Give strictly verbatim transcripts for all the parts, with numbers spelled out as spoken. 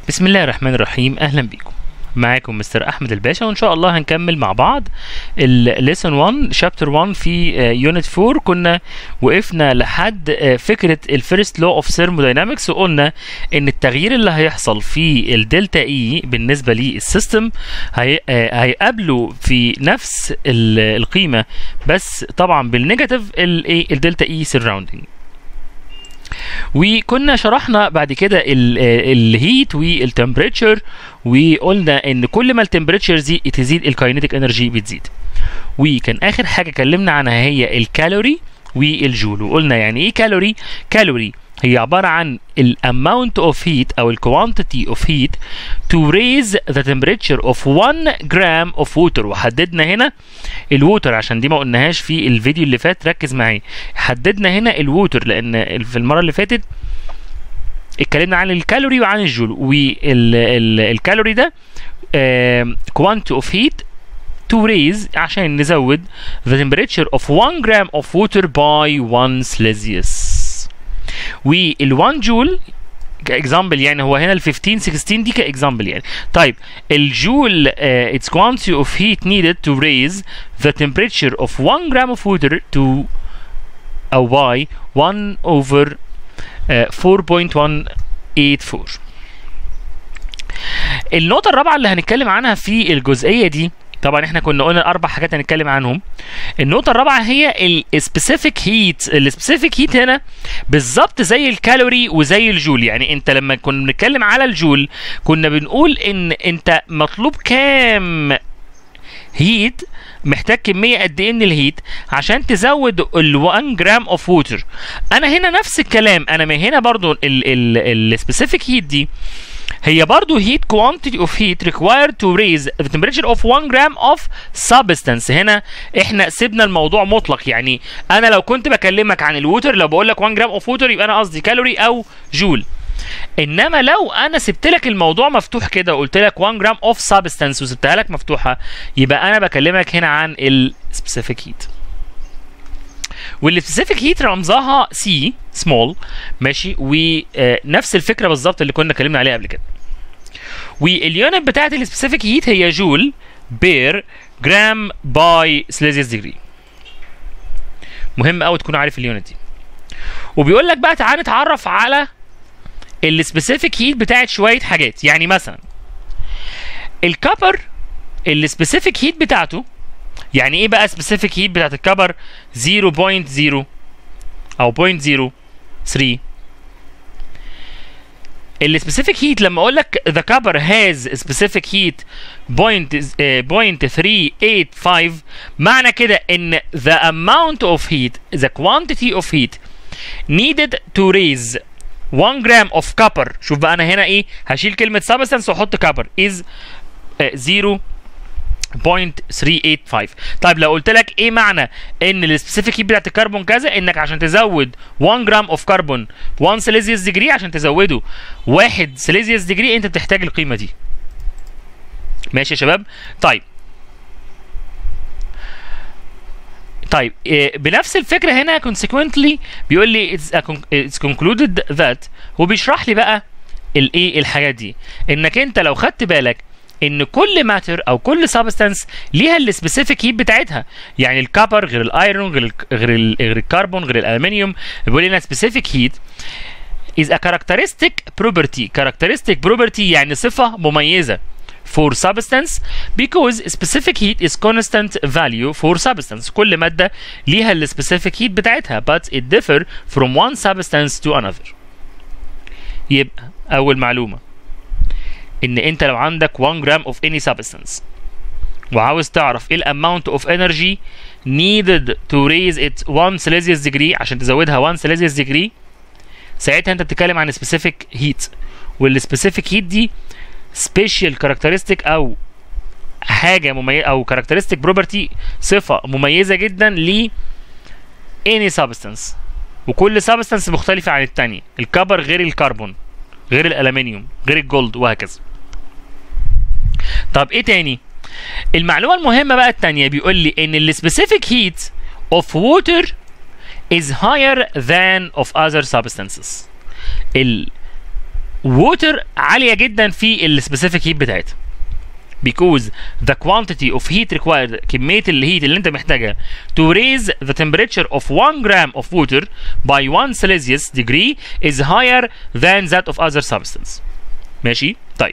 بسم الله الرحمن الرحيم. اهلا بيكم، معاكم مستر احمد الباشا، وان شاء الله هنكمل مع بعض الليسون واحد شابتر واحد في يونت أربعة. كنا وقفنا لحد فكره الفيرست لو اوف ثيرموداينامكس، وقلنا ان التغيير اللي هيحصل في الدلتا اي بالنسبه للسيستم هيقابله في نفس القيمه، بس طبعا بالنيجاتيف الدلتا اي سراوندينج. وكنا شرحنا بعد كده الهيت والتمبريتشر، وقلنا ان كل ما التمبريتشر تزيد الكاينيتيك انرجي بتزيد. وكان اخر حاجه اتكلمنا عنها هي الكالوري والجول، وقلنا يعني ايه كالوري. كالوري هي عباره عن الاماونت اوف هيت او الكوانتيتي اوف هيت to raise the temperature of one gram of water. وحددنا هنا الووتر عشان دي ما قلناهاش في الفيديو اللي فات، ركز معايا. حددنا هنا الووتر لان في المره اللي فاتت اتكلمنا عن الكالوري وعن الجول، والكالوري ده quantity of heat to raise عشان نزود the temperature of one gram of water by one Celsius. وال واحد جول كاكزامبل، يعني هو هنا ال خمستاشر ستاشر دي كاكزامبل يعني. طيب الجول uh, its quantity of heat needed to raise the temperature of one gram of water to أو by one over uh, four point one eight four. النقطة الرابعة اللي هنتكلم عنها في الجزئية دي، طبعا احنا كنا قلنا اربع حاجات هنتكلم عنهم. النقطه الرابعه هي السبيسيفيك هيت. السبيسيفيك هيت هنا بالظبط زي الكالوري وزي الجول. يعني انت لما كنا بنتكلم على الجول كنا بنقول ان انت مطلوب كام هيت، محتاج كميه قد ايه من الهيت عشان تزود ال واحد جرام اوف ووتر. انا هنا نفس الكلام، انا من هنا برضو السبيسيفيك هيت دي هي برضو heat quantity of heat required to raise the temperature of one gram of substance. هنا احنا سيبنا الموضوع مطلق، يعني انا لو كنت بكلمك عن الووتر، لو بقول لك one gram of water يبقى انا قصدي كالوري او جول. انما لو انا سبت لك الموضوع مفتوح كده وقلت لك one gram of substance وسبتها لك مفتوحه، يبقى انا بكلمك هنا عن ال specific heat. والسبيسيفيك هيت رمزها سي سمول، ماشي، ونفس الفكره بالظبط اللي كنا اتكلمنا عليها قبل كده. واليونت بتاعت السبيسيفيك هيت هي جول بير جرام باي سليزيوس ديجري. مهم قوي تكون عارف اليونت دي. وبيقول لك بقى تعالى نتعرف على السبيسيفيك هيت بتاعت شويه حاجات. يعني مثلا الكبر السبيسيفيك هيت بتاعته، يعني ايه بقى سبيسيفيك هيت بتاعت الكبر؟ صفر فاصلة صفر او صفر فاصلة صفر ثلاثة. السبيسيفيك هيت لما اقول لك the cover has specific heat zero point three eight five، معنى كده ان the amount of heat the quantity of heat needed to raise one gram of copper. شوف بقى انا هنا ايه، هشيل كلمه substance واحط copper is zero point three eight five. طيب لو قلت لك ايه معنى ان السبيسيفيك هيت بتاعت الكربون كذا، انك عشان تزود one جرام اوف كربون one سيليزيوس ديجري، عشان تزوده واحد سيليزيوس ديجري انت بتحتاج القيمه دي. ماشي يا شباب؟ طيب طيب إيه بنفس الفكره هنا consequently بيقول لي it's, it's concluded that، هو بيشرح لي بقى الايه الحاجات دي، انك انت لو خدت بالك ان كل ماتر او كل سبستانس ليها السبيسيفيك هيت بتاعتها. يعني الكبر غير الايرون غير ال غير, ال غير الكربون غير الالومنيوم. بيقول لنا سبيسيفيك هيت is a characteristic property. characteristic property يعني صفه مميزه for substance because specific heat is constant value for substance. كل ماده ليها السبيسيفيك هيت بتاعتها but it differ from one substance to another. يبقى اول معلومه ان انت لو عندك one gram of any substance وعاوز تعرف ايه الاماونت اوف انرجي needed to raise it one Celsius degree عشان تزودها one Celsius degree، ساعتها انت بتتكلم عن specific heat. والسبيسيفيك هيت دي special characteristic او حاجه مميزه او characteristic property، صفه مميزه جدا ل any substance، وكل substance مختلفه عن الثانيه. الكبر غير الكربون غير الالومنيوم غير الجولد وهكذا. طب ايه تاني؟ المعلومه المهمه بقى التانيه بيقول لي ان السبيسيفيك هيت اوف ووتر is higher than of other substances. ال ووتر عاليه جدا في السبيسيفيك هيت بتاعتها because the quantity of heat required كميه الهيت اللي انت محتاجها to raise the temperature of one gram of water by one Celsius degree is higher than that of other substance. ماشي؟ طيب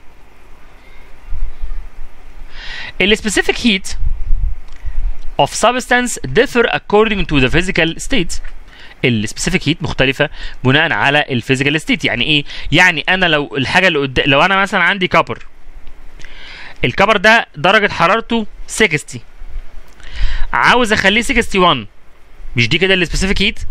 ال specific heat of substance differ according to the physical state. ال specific heat مختلفة بناء على ال physical state. يعني ايه؟ يعني انا لو الحاجة اللي قدام، لو انا مثلا عندي كبر، الكبر ده درجة حرارته ستين، عاوز اخليه واحد وستين، مش دي كده ال specific heat؟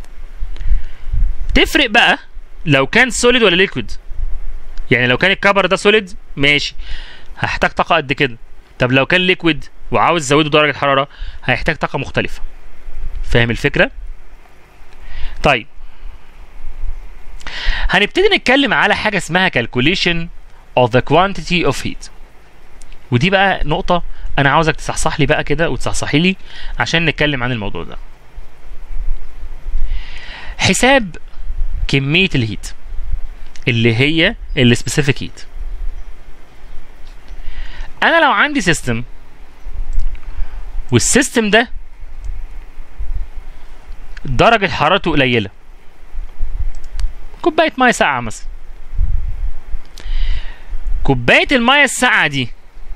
تفرق بقى لو كان سوليد ولا ليكويد. يعني لو كان الكبر ده سوليد ماشي هحتاج طاقة قد كده، طب لو كان ليكويد وعاوز ازوده درجة حرارة هيحتاج طاقة مختلفة. فاهم الفكرة؟ طيب هنبتدي نتكلم على حاجة اسمها calculation of the quantity of heat، ودي بقى نقطة أنا عاوزك تصحصح لي بقى كده وتصحصحي لي عشان نتكلم عن الموضوع ده. حساب كمية الهيت اللي هي ال specific heat. أنا لو عندي سيستم والسيستم ده درجة حرارته قليلة، كوباية مية ساقعة مثلا، كوباية المية الساقعة دي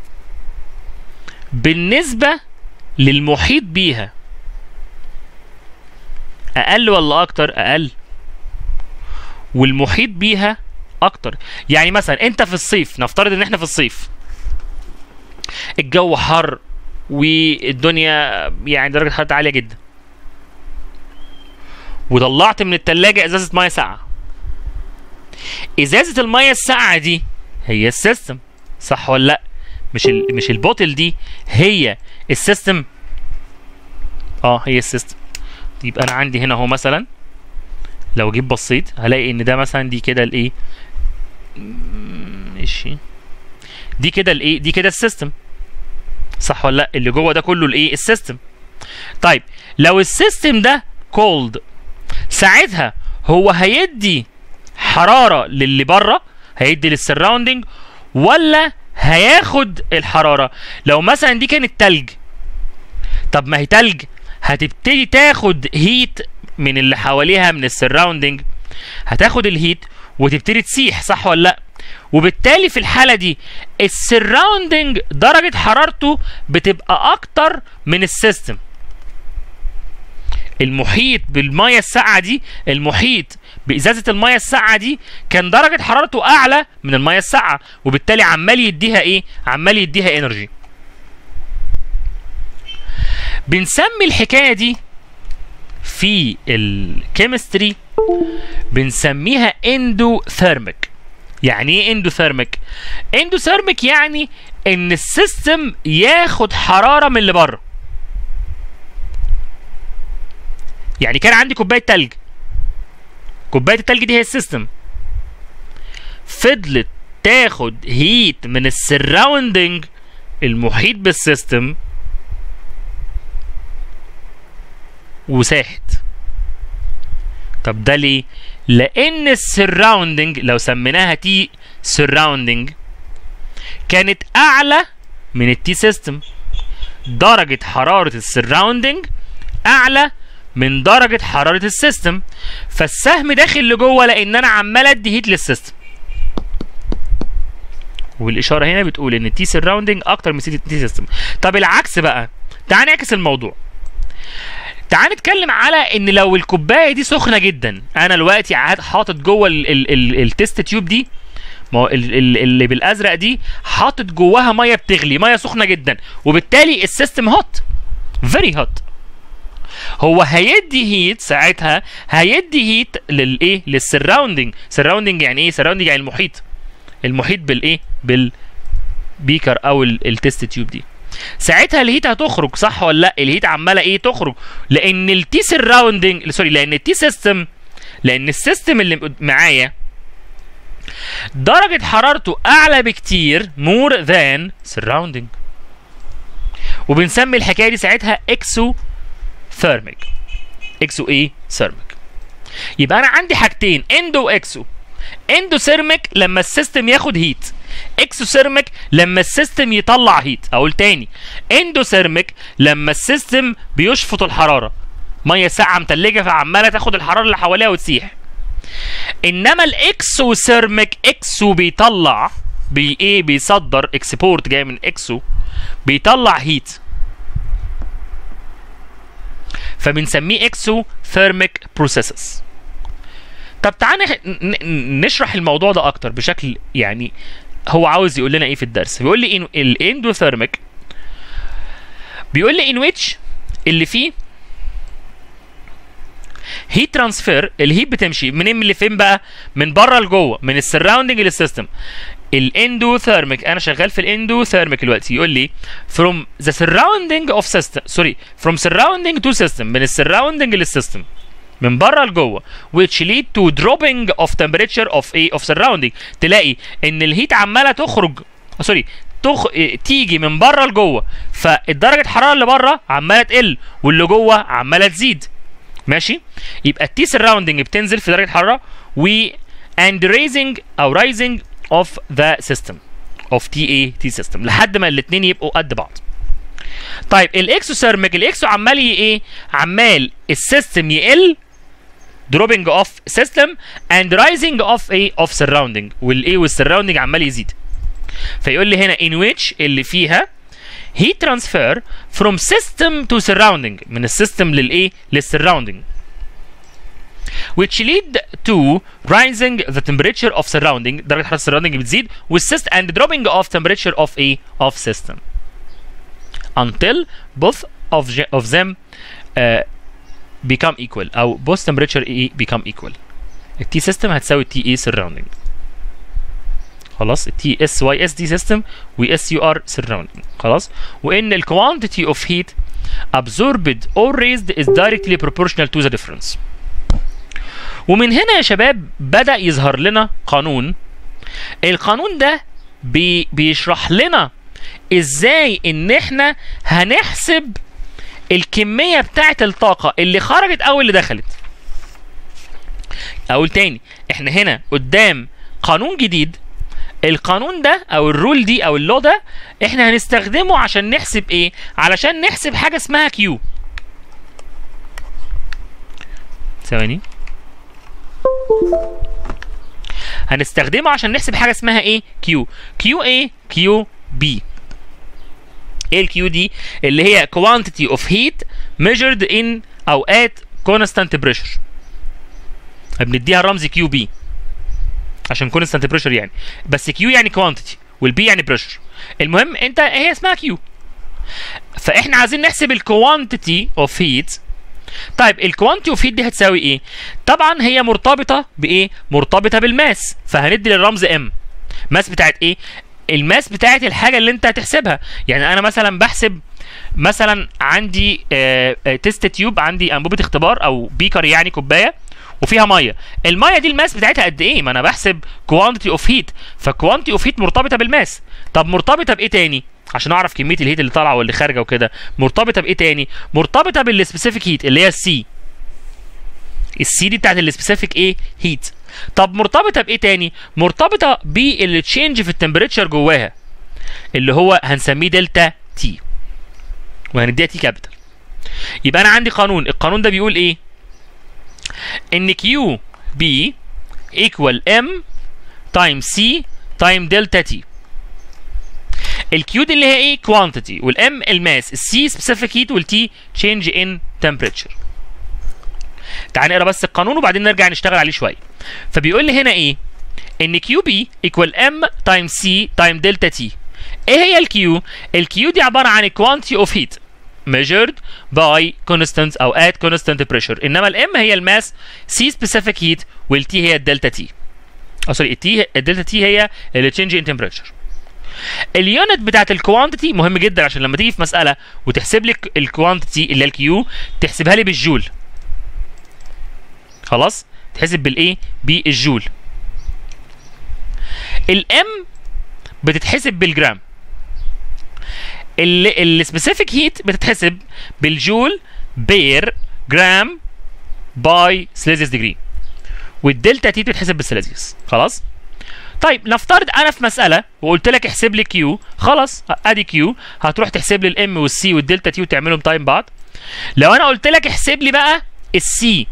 بالنسبة للمحيط بيها أقل ولا أكتر؟ أقل. والمحيط بيها أكتر. يعني مثلا أنت في الصيف، نفترض إن إحنا في الصيف الجو حر والدنيا يعني درجة حرارتها عالية جدا، وطلعت من التلاجة ازازة مية ساقعة. ازازة المية الساقعة دي هي السيستم، صح ولا لا؟ مش ال... مش البوتل دي هي السيستم. اه هي السيستم. يبقى انا عندي هنا اهو مثلا لو جيت بصيت هلاقي ان ده مثلا دي كده الايه، ماشي، دي كده الايه، دي كده السيستم، صح ولا لا؟ اللي جوه ده كله الايه، السيستم. طيب لو السيستم ده كولد، ساعتها هو هيدي حراره للي بره، هيدي للسراوندنج، ولا هياخد الحراره؟ لو مثلا دي كانت تلج، طب ما هي تلج هتبتدي تاخد هيت من اللي حواليها من السراوندنج، هتاخد الهيت وتبتدي تسيح، صح ولا لا؟ وبالتالي في الحاله دي السراوندنج درجه حرارته بتبقى اكتر من السيستم. المحيط بالميه الساقعه دي، المحيط بازازه الميه الساقعه دي كان درجه حرارته اعلى من الميه الساقعه، وبالتالي عمال يديها ايه؟ عمال يديها انرجي. بنسمي الحكايه دي في الكيمستري بنسميها اندوثيرميك. يعني ايه اندوثيرميك؟ اندوثيرميك يعني ان السيستم ياخد حراره من اللي بره. يعني كان عندي كوبايه تلج، كوبايه التلج دي هي السيستم، فضلت تاخد هيت من السراوندنج المحيط بالسيستم وساحت. طب ده ليه؟ لان السراوندنج لو سميناها تي سراوندنج كانت اعلى من التي سيستم. درجه حراره السراوندنج اعلى من درجه حراره السيستم، فالسهم داخل لجوه لان انا عمال ادي هيت للسيستم. والاشاره هنا بتقول ان التي سراوندنج اكتر من التي سيستم. طب العكس بقى، تعال نعكس الموضوع. تعال نتكلم على ان لو الكوبايه دي سخنه جدا، انا دلوقتي حاطط جوه التيست تيوب دي، ما هو اللي بالازرق دي حاطط جواها ميه بتغلي، ميه سخنه جدا، وبالتالي السيستم هوت، فيري هوت. هو هيدي هيت ساعتها، هيدي هيت للايه؟ للسراوندنج. سراوندنج يعني ايه؟ سراوندنج يعني المحيط، المحيط بالايه؟ بالبيكر او التيست تيوب دي. ساعتها الهيت هتخرج، صح ولا لا؟ الهيت عماله ايه؟ تخرج، لان التي سراوندنج سوري لان التي سيستم لان السيستم اللي معايا درجه حرارته اعلى بكتير مور ذان سراوندنج، وبنسمي الحكايه دي ساعتها اكسو ثيرميك. اكسو ايه؟ ثيرميك. يبقى انا عندي حاجتين، اندو واكسو. اندوثيرميك لما السيستم ياخد هيت، اكسوثيرميك لما السيستم يطلع هيت. اقول تاني، اندوثيرميك لما السيستم بيشفط الحراره، ميه ساقعه متلجه فعماله تاخد الحراره اللي حواليها وتسيح. انما الاكسوثيرميك، اكسو بيطلع بي ايه بيصدر، اكسبورت جاي من اكسو، بيطلع هيت، فبنسميه اكسوثيرميك بروسيسز. طب تعالى نشرح الموضوع ده اكتر بشكل، يعني هو عاوز يقول لنا ايه في الدرس. بيقول لي الاندوثيرميك، بيقول لي ان ويتش اللي فيه هيت ترانسفير، الهيت بتمشي منين لفين بقى؟ من بره لجوه، من السراوندنج للسيستم. الاندوثيرميك، انا شغال في الاندوثيرميك دلوقتي، يقول لي from the surrounding of system سوري from surrounding to system، من السراوندنج للسيستم من بره لجوه، which lead to dropping of temperature of a of surrounding. تلاقي ان الهيت عماله تخرج سوري تخ... تيجي من بره لجوه، فالدرجه الحراره اللي بره عماله تقل واللي جوه عماله تزيد. ماشي؟ يبقى التي سراوندنج بتنزل في درجه الحراره، و and raising او rising of the system of تي ايه تي system لحد ما الاثنين يبقوا قد بعض. طيب الاكسوثيرميك، الاكسو عمال ايه؟ عمال السيستم يقل dropping of system and rising of a of surrounding، والايه والسراوندنج عمال يزيد. فيقول لي هنا in which اللي فيها heat transfer from system to surrounding، من السيستم للايه للسراوندنج، which lead to rising the temperature of surrounding، درجة حرارة السراوندنج بتزيد، والسيست and dropping of temperature of a of system until both of of them uh, become equal، او both temperature E become equal. التي سيستم هتساوي التي اي surrounding. خلاص، التي اس واي اس دي سيستم واس يو ار surrounding. خلاص، وان ال quantity of heat absorbed or raised is directly proportional to the difference. ومن هنا يا شباب بدأ يظهر لنا قانون. القانون ده بي بيشرح لنا ازاي ان احنا هنحسب الكمية بتاعة الطاقة اللي خرجت او اللي دخلت. اقول تاني، احنا هنا قدام قانون جديد. القانون ده او الرول دي او اللو ده احنا هنستخدمه عشان نحسب ايه؟ علشان نحسب حاجة اسمها كيو. ثواني. هنستخدمه عشان نحسب حاجة اسمها ايه؟ كيو. كيو ايه؟ كيو بي. ايه الكيو دي؟ اللي هي quantity of heat measured in او at constant pressure. بنديها الرمز كيو بي عشان constant pressure يعني، بس كيو يعني quantity والبي يعني pressure. المهم انت هي اسمها كيو. فاحنا عايزين نحسب الكوانتيتي اوف هيت. طيب الكوانتيتي اوف هيت دي هتساوي ايه؟ طبعا هي مرتبطه بايه؟ مرتبطه بالماس، فهندي للرمز ام. ماس بتاعت ايه؟ الماس بتاعت الحاجه اللي انت هتحسبها. يعني انا مثلا بحسب مثلا عندي آه آه تيست تيوب، عندي انبوبه اختبار او بيكر يعني كوبايه وفيها ميه. الميه دي الماس بتاعتها قد ايه؟ ما انا بحسب كوانتيتي اوف هيت، فكوانتيتي اوف هيت مرتبطه بالماس. طب مرتبطه بايه تاني؟ عشان اعرف كميه الهيت اللي طالعه واللي خارجه وكده، مرتبطه بايه تاني؟ مرتبطه بالسبيسيفيك هيت اللي هي السي. السي دي بتاعت السبيسيفيك ايه؟ هيت. طب مرتبطه بايه تاني؟ مرتبطه باللي تشينج في التمبريتشر جواها اللي هو هنسميه دلتا تي، وهنديها تي كابيتال. يبقى انا عندي قانون، القانون ده بيقول ايه؟ ان كيو بي ايكوال ام تايم سي تايم دلتا تي. الكيو دي اللي هي ايه؟ كوانتيتي، والام الماس، السي سبيسيفيك هيت، والتي تشينج ان تمبريتشر. تعال نقرا بس القانون وبعدين نرجع نشتغل عليه شويه. فبيقول لي هنا ايه؟ ان كيو بي ايكوال ام تايم سي تايم دلتا تي. ايه هي الكيو؟ الكيو دي عباره عن الكوانتيتي اوف هيت measured by constant او at constant pressure، انما الام هي الماس، سي specific heat، والتي هي الدلتا تي. اه سوري، التي الدلتا تي هي اللي change in temperature. اليونت بتاعت الكوانتيتي مهم جدا عشان لما تيجي في مساله وتحسب لك الكوانتيتي اللي هي الكيو تحسبها لي بالجول. خلاص؟ تحسب بالايه؟ بالجول. الام بتتحسب بالجرام. السبيسيفيك هيت بتتحسب بالجول بير جرام باي سليزيوس ديجري. والدلتا تي بتتحسب بالسيليزيوس. خلاص؟ طيب نفترض انا في مساله وقلت لك احسب لي كيو، خلاص ادي كيو، هتروح تحسب لي الام والسي والدلتا تي وتعملهم تايم بعض. لو انا قلت لك احسب لي بقى السي،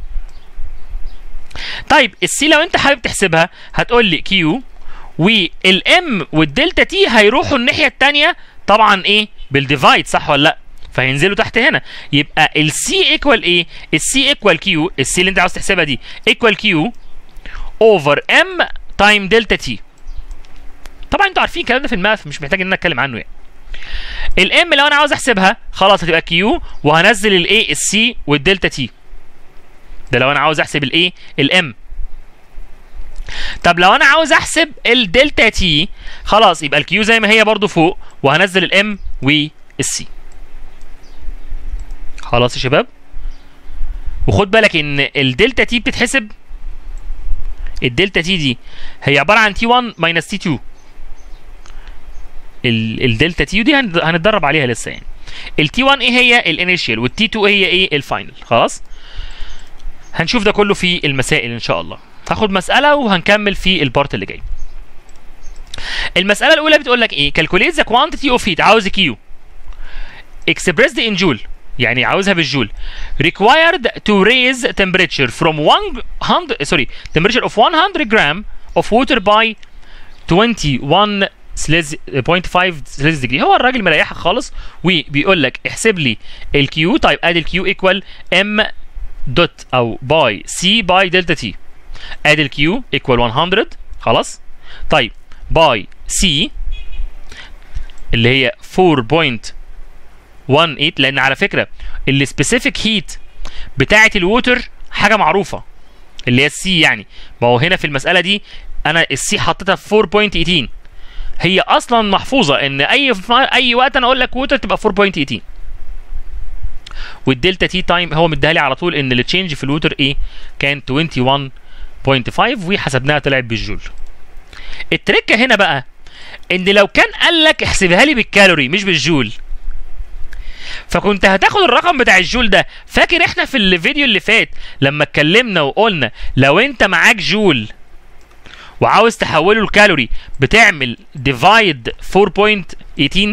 طيب السي لو انت حابب تحسبها هتقول لي كيو والام والدلتا تي هيروحوا الناحيه الثانيه طبعا ايه؟ بالديفايد، صح ولا لا؟ فهينزلوا تحت هنا، يبقى السي ايكوال ايه؟ السي ايكوال كيو، السي اللي انت عاوز تحسبها دي ايكوال كيو اوفر ام تايم دلتا تي. طبعا انتوا عارفين الكلام ده في الماث، مش محتاج ان انا اتكلم عنه يعني. الام لو انا عاوز احسبها خلاص هتبقى كيو، وهنزل الايه؟ السي والدلتا تي. ده لو انا عاوز احسب الايه؟ الام. طب لو انا عاوز احسب الدلتا تي خلاص يبقى الكيو زي ما هي برضو فوق، وهنزل الام والسي. خلاص يا شباب؟ وخد بالك ان الدلتا تي بتتحسب، الدلتا تي دي هي عباره عن تي واحد ماينس تي اتنين. الدلتا تي دي هنتدرب عليها لسه يعني. التي واحد ايه هي؟ الانيشال، والتي اتنين هي ايه؟ الفاينل. خلاص؟ هنشوف ده كله في المسائل ان شاء الله. هاخد مساله وهنكمل في البارت اللي جاي. المساله الاولى بتقول لك ايه؟ calculate the quantity of heat، عاوز كيو expressed in joule، يعني عاوزها بالجول. required to raise temperature from one hundred sorry temperature of one hundred gram of water by twenty-one point five celsius degree. هو الراجل مريحك خالص وبيقول لك احسب لي الكيو. طيب ادي الكيو ايكوال ام دوت او باي سي باي دلتا تي. ادي الكيو ايكوال مية. خلاص؟ طيب باي سي اللي هي four point one eight، لان على فكره السبيسيفيك هيت بتاعه الووتر حاجه معروفه اللي هي السي، يعني ما هو هنا في المساله دي انا السي حطيتها في four point one eight، هي اصلا محفوظه ان اي اي وقت انا اقول لك ووتر تبقى four point one eight. والدلتا تي تايم هو مديها لي على طول ان التشينج في الووتر ايه؟ كان twenty-one point five، وحسبناها طلعت بالجول. التركه هنا بقى ان لو كان قال لك احسبها لي بالكالوري مش بالجول، فكنت هتاخد الرقم بتاع الجول ده. فاكر احنا في الفيديو اللي فات لما اتكلمنا وقلنا لو انت معاك جول وعاوز تحوله لكالوري بتعمل ديفايد four point one eight،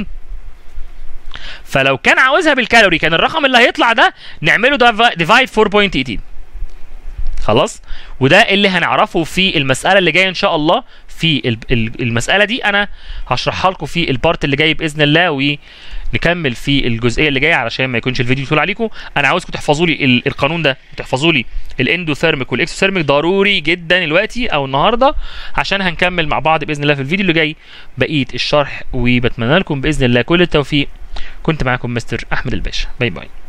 فلو كان عاوزها بالكالوري كان الرقم اللي هيطلع ده نعمله ديفايد four point one eight. خلاص؟ وده اللي هنعرفه في المسألة اللي جاية ان شاء الله. في المسألة دي انا هشرحها لكم في البارت اللي جاي باذن الله، ونكمل في الجزئية اللي جاية علشان ما يكونش الفيديو طول عليكم. انا عاوزكم تحفظوا لي القانون ده، وتحفظوا لي الاندوثيرميك والاكسوثيرميك ضروري جدا دلوقتي او النهارده، عشان هنكمل مع بعض باذن الله في الفيديو اللي جاي بقية الشرح. وبتمنى لكم باذن الله كل التوفيق. كنت معاكم مستر احمد الباشا. باي باي.